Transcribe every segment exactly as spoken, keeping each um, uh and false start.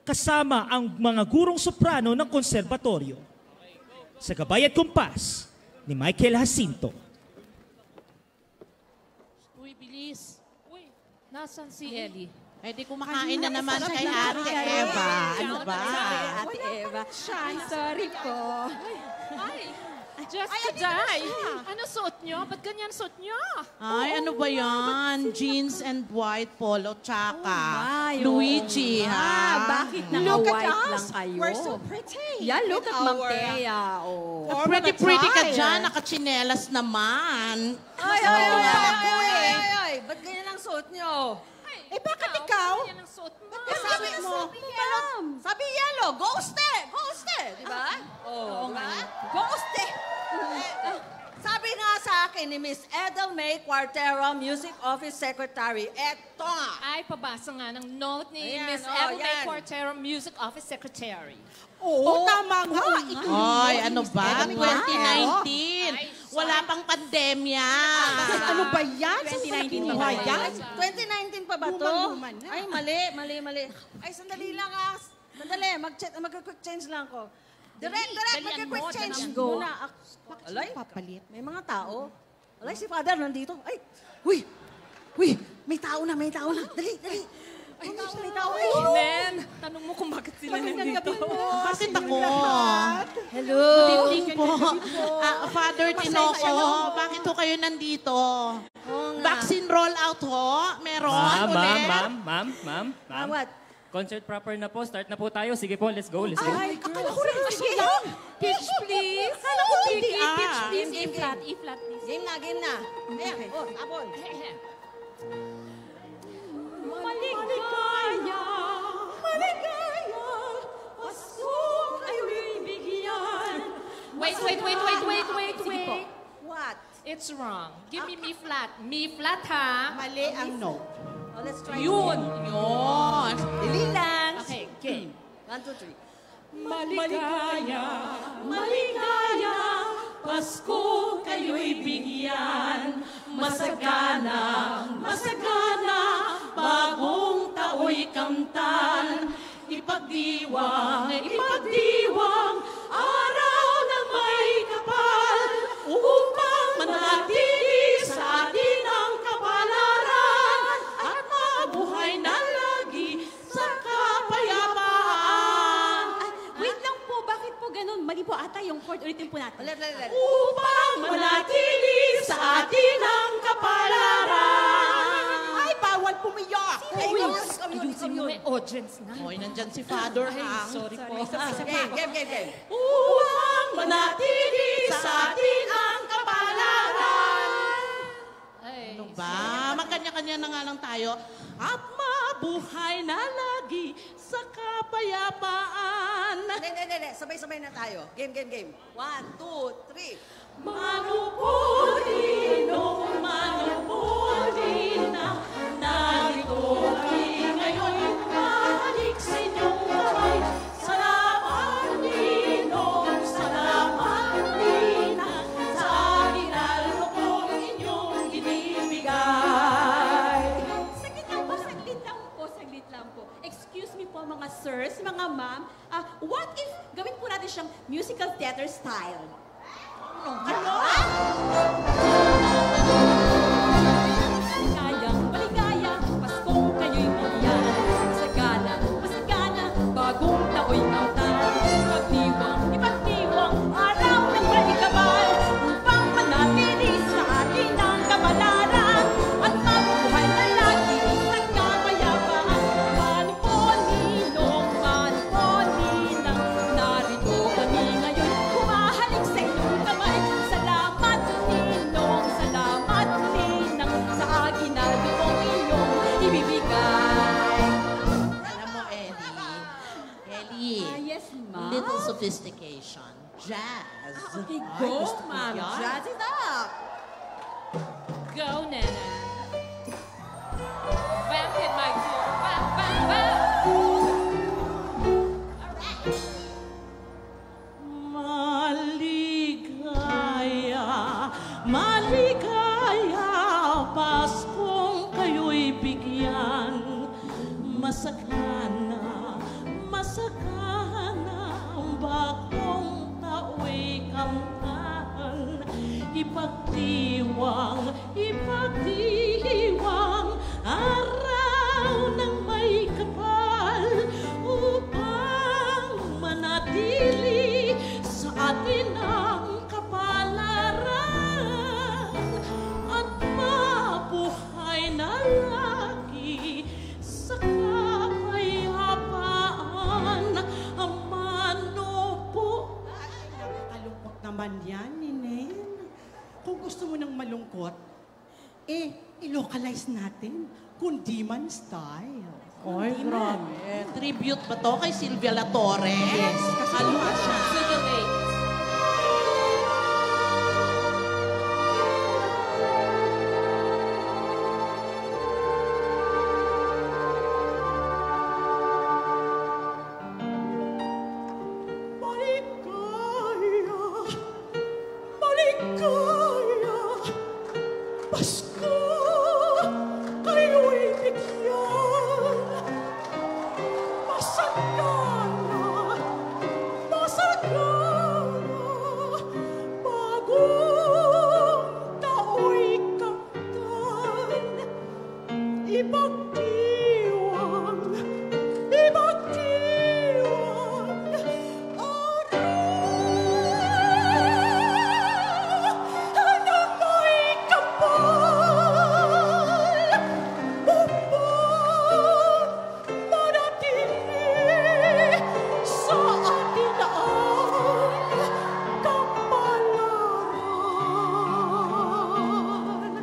kasama ang mga gurong soprano ng konserbatoryo. Sa gabay at kumpas ni Michael Jacinto. Uy, bilis. Uy, nasan si Ellie? Eh, di kumakain na naman kay Ate Eva. Ano ba? Ate Eva. Ay, sorry po. Ay, just to die. Ano suot nyo? Ba't ganyan suot nyo? Ay, ano ba yan? Jeans and white polo, tsaka my, Luigi, oh. ha? Ah, bakit naka-white lang kayo? We're so pretty. Yeah, look at Ma'am Our, Thea. Oh. Oh, pretty, pretty ka dyan. Nakachinelas naman. Ay, ay, ay, ay, ay, ay, ay. Ba't ganyan ang suot nyo? Eh, bakit ikaw? Ganyan ang suot mo. Eh, sabi mo, Ma'am. sabi yellow, ghoste, ghoste, di ba? Oo, di ba? Ghoste. Eh, sabi nga sa akin ni Miss Edel May Cuartero, Music Office Secretary, eto nga. Ay, pabasa nga ng note ni Ayan, Miss oh, Evelyn yan. Quartero, Music Office Secretary. Oo, tama nga. Ay, ano ba? twenty nineteen. Ay, Wala pang pandemya. Ano ba yan? twenty nineteen Sa pa ba buhay yan? twenty nineteen pa ba to? Luman-luman na. Ay, mali, mali, mali. Ay, sandali lang ah. Sandali, mag-quick change lang ko. Direct, direct, Dalian mag-quick mo, change. dalian Go. Muna. Bakit Alay, papalit? May mga tao. Alay, si Father nandito. Ay, huy, huy, may tao na, may tao na. Dali, dali. May tao, may tao. Ay, Nen, tanong mo kung bakit sila nandito. Bakit ako? hello. Good evening po. Ah, Father Tinoco, bakit ho kayo nandito? Vaccine rollout ho? Meron? Ma'am, ma'am, ulit? ma'am, ma'am, ma'am, Ah, ma'am. what? Concert proper na po. Start na po tayo. Sige po, let's go, let's go. Ay, akala ko rin kasi lang. Pitch, please. Akala ko hindi Pitch, ah. pitch, please. Game, game, E-flat, E-flat, please. Game na, game na. Ayan, oh, tapon. Maligaya, Maligaya, Pasko ayo'y bigyan. Wait, wait, wait, wait, wait, wait, wait. What? It's wrong. Give me me flat. Me flat, ha? Mali ang note. Oh, let's try Yun. Yun. Dili lang. Okay, game. One, two, three. Maligaya, maligaya, Pasko kayo'y bigyan. Masagana, masagana, bagong tao'y kamtan. Ipagdiwang, ipagdiwang, araw na may kapal. Upang manatili sa atin ang kapalaran at mabuhay na lagi sa kapayapaan. Wait lang po, bakit po ganun? Mali po ata yung chord. Ulitin po natin. Ulit, ulit, ulit. Upang manatili sa atin ang kapalaran. Ay, bawal pumiyak. Ay, Uy, ikaw yun, ikaw yun, ikaw yun. may audience na. Oy, nandyan si Father Hang. Sorry po. Game, game, game, game. Upang manatili sa atin ang kapalaran. Ay, Ano ba? Magkanya-kanya na nga lang tayo. At mabuhay na lagi sa kapayapaan. Hindi, hindi, hindi. Sabay-sabay na tayo. Game, game, game. One, two, three. Manupulino, manupulina, narito kami ngayon, mahalik sa inyong kamay. Salamat, Ninong, salamat, Ninang, sa ginalo kong inyong inibigay. Saglit lang po, saglit lang po, saglit lang po. Excuse me po mga sirs, mga ma'am. Ah, what if gawin po natin siyang musical theater style? Maligayang, maligaya, Paskong kayo'y bigyan. Masagana, masagana, bagong tao'y kamtan. Ipagdiwang, ipagdiwang, araw ng malikabal. Upang manatili sa atin ang kabalaran. At mabuhay na lagi sa kapayapaan. Mano po, Ninong, mano po, Ninang, narito kami ngayon. Humahalik sa inyong kamay. Salamat, Ninong, salamat, Ninang, sa aginaldo kong inyong ibibigay. Alam mo, Ellie. Ellie. Ah, yes, ma'am. Little sophistication. Jazz. Okay, Ay, go, gusto ko ma'am. yan. Jazz it up. Go, Nana. Bam, hit my floor. Bam, bam, bam. Maligaya, maligaya, Paskong kayo'y bigyan. Masagana, masaganang bagong tao'y kamtan, ipagdiwang, ipagdiwang, araw ng may kapal, upang manatili sa atin ang kapalaran, at mabuhay na lagi sa kapayapaan ang manupo. Kalungkot naman yan, Ninen. Kung gusto mo ng malungkot, eh, i-localize natin. Kundiman style. Oy, grabe. Tribute ba to kay Sylvia La Torre? Yes, kasi Kalma siya. Sugar Ray. Maligaya, maligaya, Pasko, kayo'y bigyan. Masagana, masagana, bagong tao'y kamtan. Ipagdiwang, ipagdiwang, araw na may kapal, upang manatili sa atin ang kapalaran.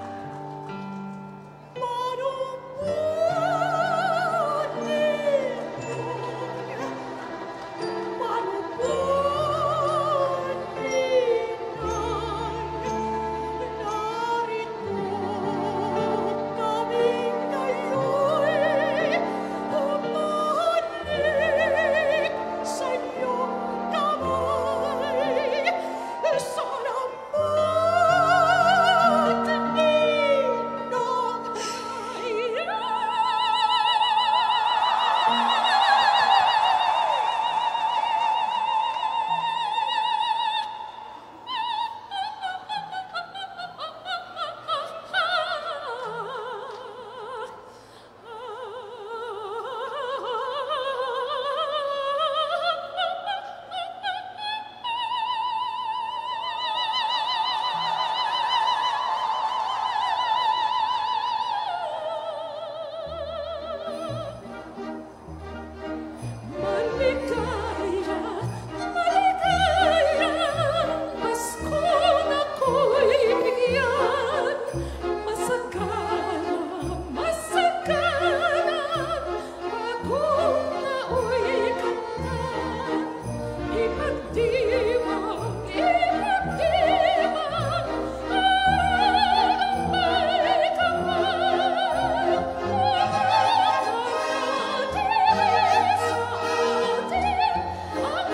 Maligaya, maligaya, Pasko na ko'y bigyan. Masagana, masagana, bagong tao'y kamtan. Ipagdiwang, ipagdiwang, araw ng may kapal, upang manatili sa atin ang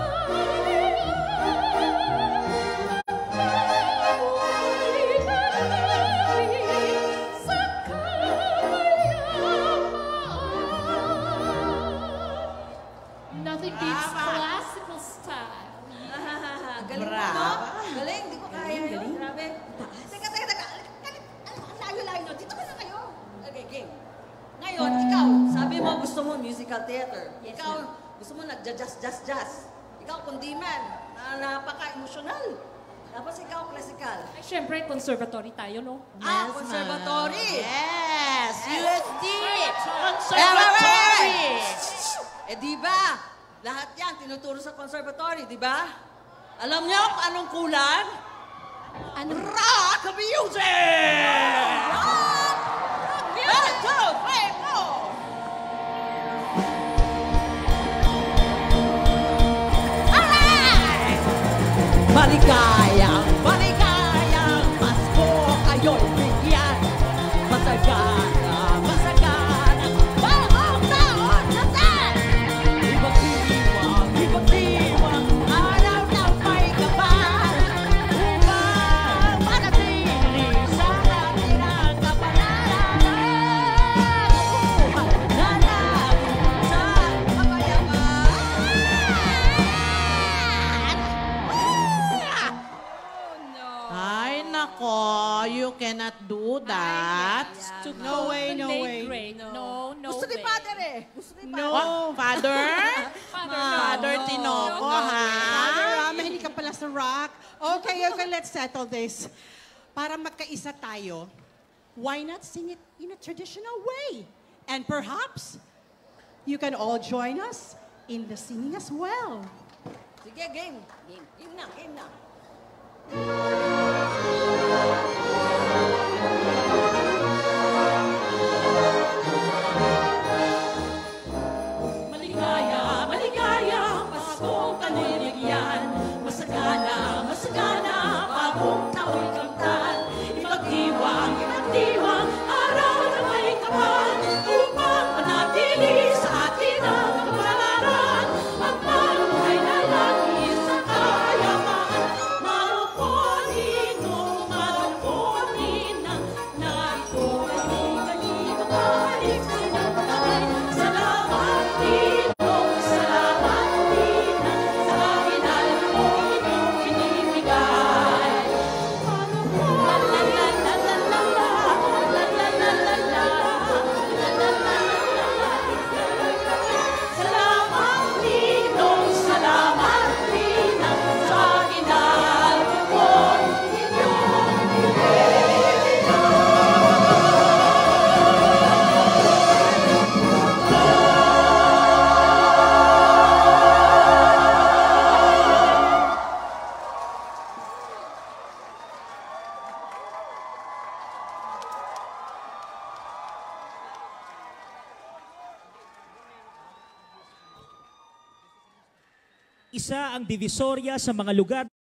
kaharian. Mabuhay na lagi sa kapayapaan. Nothing beats classical style. Galing mo, no? Galing, di ko kaya yun. Grabe. Teka, teka, teka. Galing. Ano, ang layo-layo nyo. Dito ka na kayo. Okay, game. Ngayon, ikaw, sabi mo gusto mo musical theater. Ikaw, gusto mo nagja-jazz-jazz-jazz. Ikaw, kundiman, na napaka-emosyonal. Tapos ikaw, classical. Ay, syempre, conservatory tayo, no? Ah, conservatory. Yes! U S D! Conservatory! Eh, di ba? Lahat yan tinuturo sa conservatory, di ba? Alam niyo kung anong kulang? Ano? Rock music! Rock! Rock music! One, two, three, four! Alright! Maligayang, maligayang Pasko kayo'y bigyan. Masagana, masagana, bagong taon na tan! Ibag-iwang, ibag-iwang, araw na may kapal, upang manatili sa atin ang kapalaran. Buhay na lagi sa kapayapaan. cannot do that. To No go way, to no late way. grade. No, no Gusto ni way. Father eh. Gusto ni Father. No. Oh, Father? Father, no. Father Tinoco, ha? Father Rama, hindi ka pala sa rock. Okay, okay, let's settle this. Para magkaisa tayo, why not sing it in a traditional way? And perhaps, you can all join us in the singing as well. Sige, game. Game. Game na, game na. Maligaya, maligaya, Paskong kaniligyan. Masagana, masagana, bagong tao'y kamtan. Ipagdiwang, ipagdiwang, araw na may kapal. Upang manatili sa atin ang kapalaran. Magpabuhay na lagi sa kayapaan. Marupolino, marupolina, na ito ay ganito kahit sinatay. Salamat dito, salamat dito, sa hinal mo inyong binibigay. La la la la la la la, la la la la la, la la la la la. Salamat dito, salamat dito, sa hinal mo inyong Isa ang divisorya sa mga lugar